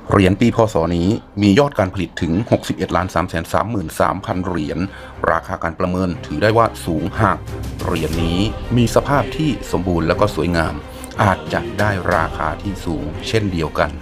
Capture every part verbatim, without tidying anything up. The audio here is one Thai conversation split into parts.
เหรียญปีพศนี้มียอดการผลิตถึง หกสิบเอ็ดล้านสามแสนสามหมื่นสามพัน เหรียญราคาการประเมินถือได้ว่าสูงหากเหรียญนี้มีสภาพที่สมบูรณ์และก็สวยงามอาจจะได้ราคาที่สูงเช่นเดียวกัน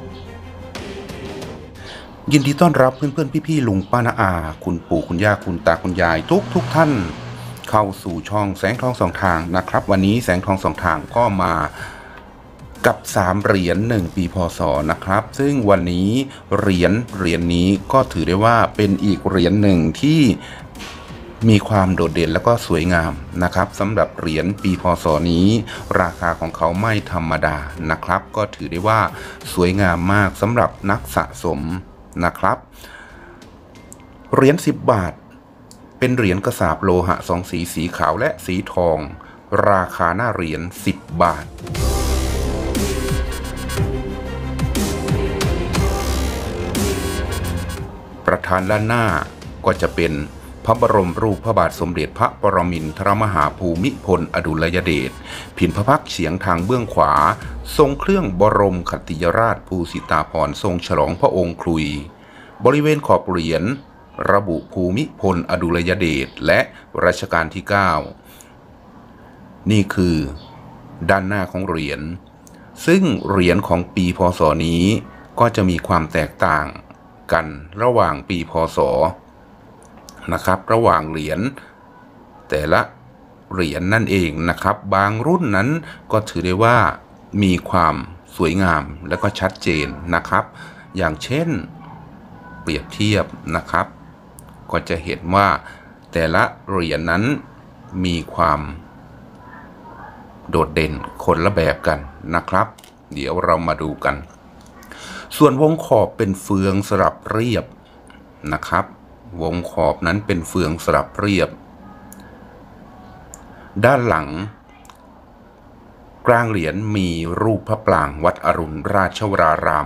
ยินดีต้อนรับเพื่อนๆพี่ๆลุงป้าน้าอาคุณปู่คุณย่าคุณตาคุณยายทุกทุกท่านเข้าสู่ช่องแสงทองสองทางนะครับวันนี้แสงทองสองทางก็มากับสามเหรียญหนึ่งปีพศนะครับซึ่งวันนี้เหรียญเหรียญนี้ก็ถือได้ว่าเป็นอีกเหรียญหนึ่งที่มีความโดดเด่นและก็สวยงามนะครับสำหรับเหรียญปีพศนี้ราคาของเขาไม่ธรรมดานะครับก็ถือได้ว่าสวยงามมากสำหรับนักสะสมนะครับเหรียญสิบบาทเป็นเหรียญกระสาบโลหะสองสีสีขาวและสีทองราคาหน้าเหรียญสิบบาทประธานด้านหน้าก็จะเป็นพระบรมรูปพระบาทสมเด็จพระปรมินทรมหาภูมิพลอดุลยเดชผินพระพักตร์เฉียงทางเบื้องขวาทรงเครื่องบรมคติยราชภูสิตาภรณ์ทรงฉลองพระองค์ครุยบริเวณขอบเหรียญระบุภูมิพลอดุลยเดชและรัชกาลที่เก้านี่คือด้านหน้าของเหรียญซึ่งเหรียญของปีพศนี้ก็จะมีความแตกต่างกันระหว่างปีพศนะครับระหว่างเหรียญแต่ละเหรียญ นั่นเองนะครับบางรุ่นนั้นก็ถือได้ว่ามีความสวยงามและก็ชัดเจนนะครับอย่างเช่นเปรียบเทียบนะครับก็จะเห็นว่าแต่ละเหรียญ นั้นมีความโดดเด่นคนละแบบกันนะครับเดี๋ยวเรามาดูกันส่วนวงขอบเป็นเฟืองสลับเรียบนะครับวงขอบนั้นเป็นเฟืองสลับเรียบด้านหลังกลางเหรียญมีรูปพระปรางวัดอรุณราชวราราม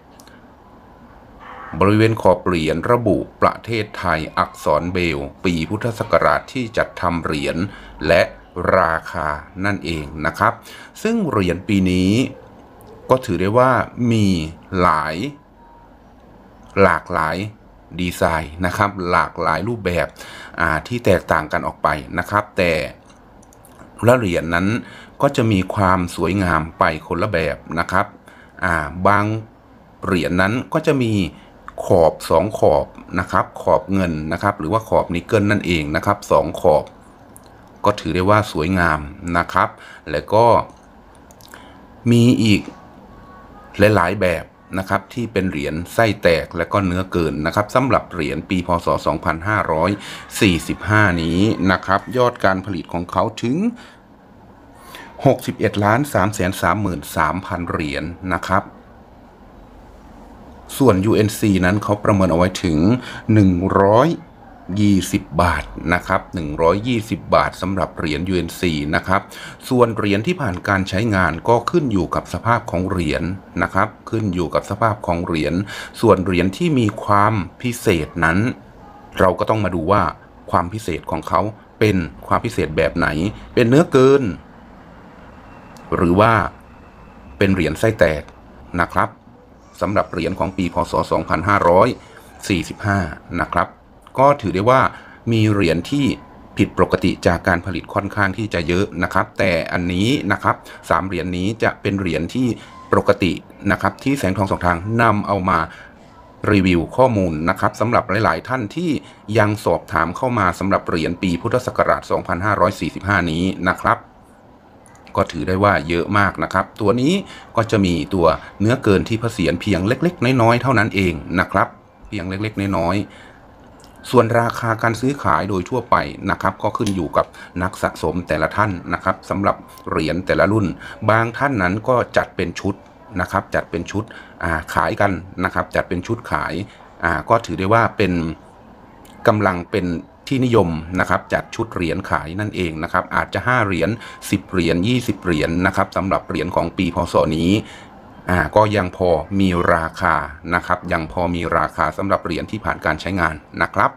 บริเวณขอบเหรียญระบุประเทศไทยอักษรเบลปีพุทธศักราชที่จัดทำเหรียญและราคานั่นเองนะครับซึ่งเหรียญปีนี้ก็ถือได้ว่ามีหลายหลากหลายดีไซน์นะครับหลากหลายรูปแบบที่แตกต่างกันออกไปนะครับแต่ละเหรียญ นั้นก็จะมีความสวยงามไปคนละแบบนะครับบางเหรียญ นั้นก็จะมีขอบสองขอบนะครับขอบเงินนะครับหรือว่าขอบนิกเกิลนั่นเองนะครับสองขอบก็ถือได้ว่าสวยงามนะครับและก็มีอีกหลายๆแบบนะครับที่เป็นเหรียญไส้แตกและก็เนื้อเกินนะครับสำหรับเหรียญปีพศสองพันห้าร้อยสี่สิบห้านี้นะครับยอดการผลิตของเขาถึงหกสิบเอ็ดล้านสามแสนสามหมื่นสามพัน เหรียญนะครับส่วน ยู เอ็น ซี นั้นเขาประเมินเอาไว้ถึงหนึ่งร้อยยี่สิบบาทนะครับหนึ่งร้อยยี่สิบบาทสำหรับเหรียญ ยู เอ็น ซี นะครับส่วนเหรียญที่ผ่านการใช้งานก็ขึ้นอยู่กับสภาพของเหรียญ นะครับขึ้นอยู่กับสภาพของเหรียญส่วนเหรียญที่มีความพิเศษนั้นเราก็ต้องมาดูว่าความพิเศษของเขาเป็นความพิเศษแบบไหนเป็นเนื้อเกินหรือว่าเป็นเหรียญไส้แตกนะครับสำหรับเหรียญของปีพศสองพันห้าร้อยสี่สิบห้านะครับก็ถือได้ว่ามีเหรียญที่ผิดปกติจากการผลิตค่อนข้างที่จะเยอะนะครับแต่อันนี้นะครับสามเหรียญ นี้จะเป็นเหรียญที่ปกตินะครับที่แสงทองสองทางนำเอามารีวิวข้อมูลนะครับสำหรับหลายๆท่านที่ยังสอบถามเข้ามาสำหรับเหรียญปีพุทธศักราชสองพันห้าร้อยสี่สิบห้านี้นะครับก็ถือได้ว่าเยอะมากนะครับตัวนี้ก็จะมีตัวเนื้อเกินที่พระเศียรเพียงเล็กๆน้อยๆเท่านั้นเองนะครับเพียงเล็กๆน้อยๆส่วนราคาการซื้อขายโดยทั่วไปนะครับก็ขึ้นอยู่กับนักสะสมแต่ละท่านนะครับสำหรับเหรียญแต่ละรุ่นบางท่านนั้นก็จัดเป็นชุดนะครับจัดเป็นชุดขายกันนะครับจัดเป็นชุดขายก็ถือได้ว่าเป็นกำลังเป็นที่นิยมนะครับจัดชุดเหรียญขายนั่นเองนะครับอาจจะห้าเหรียญสิบเหรียญยี่สิบเหรียญนะครับสำหรับเหรียญของปีพศนี้อ่าก็ยังพอมีราคานะครับยังพอมีราคาสำหรับเหรียญที่ผ่านการใช้งานนะครับ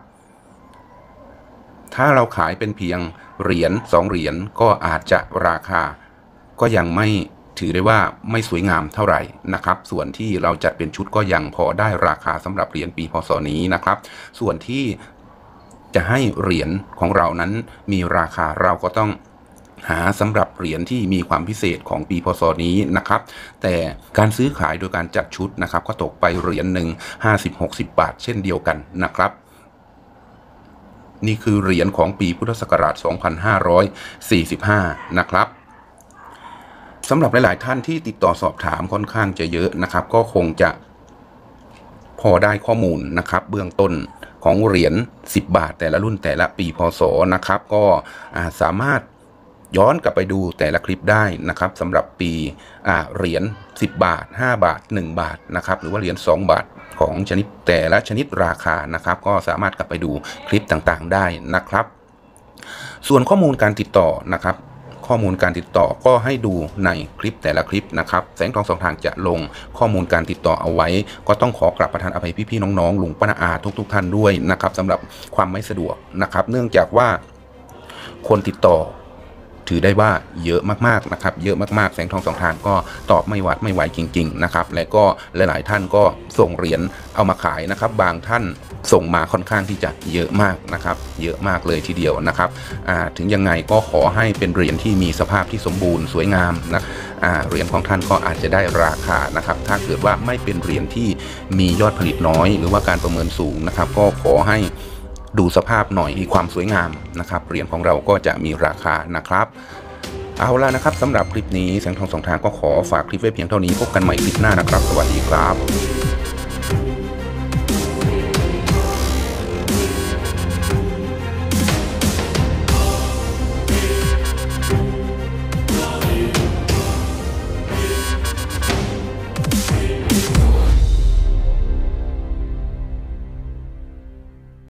ถ้าเราขายเป็นเพียงเหรียญสองเหรียญก็อาจจะราคาก็ยังไม่ถือได้ว่าไม่สวยงามเท่าไหร่นะครับส่วนที่เราจัดเป็นชุดก็ยังพอได้ราคาสำหรับเหรียญปีพศนี้นะครับส่วนที่จะให้เหรียญของเรานั้นมีราคาเราก็ต้องหาสำหรับเหรียญที่มีความพิเศษของปีพศนี้นะครับแต่การซื้อขายโดยการจัดชุดนะครับก็ตกไปเหรียญหนึ่ง ห้าสิบ หกสิบ บาทเช่นเดียวกันนะครับนี่คือเหรียญของปีพุทธศักราช สองพันห้าร้อยสี่สิบห้า นะครับสำหรับหลายๆท่านที่ติดต่อสอบถามค่อนข้างจะเยอะนะครับก็คงจะพอได้ข้อมูลนะครับเบื้องต้นของเหรียญสิบบาทแต่ละรุ่นแต่ละปีพศนะครับก็สามารถย้อนกลับไปดูแต่ละคลิปได้นะครับสำหรับปีเหรียญสิบบาทห้าบาทหนึ่งบาทนะครับหรือว่าเหรียญสองบาทของชนิดแต่ละชนิดราคานะครับก็สามารถกลับไปดูคลิปต่างๆได้นะครับส่วนข้อมูลการติดต่อนะครับข้อมูลการติดต่อก็ให้ดูในคลิปแต่ละคลิปนะครับแสงทองสองทางจะลงข้อมูลการติดต่อเอาไว้ก็ต้องขอกราบประทานอภัยพี่ๆน้องๆลุงป้าน้าอาทุกๆท่านด้วยนะครับสำหรับความไม่สะดวกนะครับเนื่องจากว่าคนติดต่อถือได้ว่าเยอะมากๆนะครับเยอะมากๆแสงทองสองทางก็ตอบไม่หวัดไม่ไหวจริงๆนะครับและก็หลายๆท่านก็ส่งเหรียญเอามาขายนะครับบางท่านส่งมาค่อนข้างที่จะเยอะมากนะครับเยอะมากเลยทีเดียวนะครับถึงยังไงก็ขอให้เป็นเหรียญที่มีสภาพที่สมบูรณ์สวยงามนะเหรียญของท่านก็อาจจะได้ราคานะครับถ้าเกิดว่าไม่เป็นเหรียญที่มียอดผลิตน้อยหรือว่าการประเมินสูงนะครับก็ขอให้ดูสภาพหน่อยมีความสวยงามนะครับเหรียญของเราก็จะมีราคานะครับเอาล่ะนะครับสำหรับคลิปนี้แสงทองสองทางก็ขอฝากคลิปไว้เพียงเท่านี้พบกันใหม่คลิปหน้านะครับสวัสดีครับ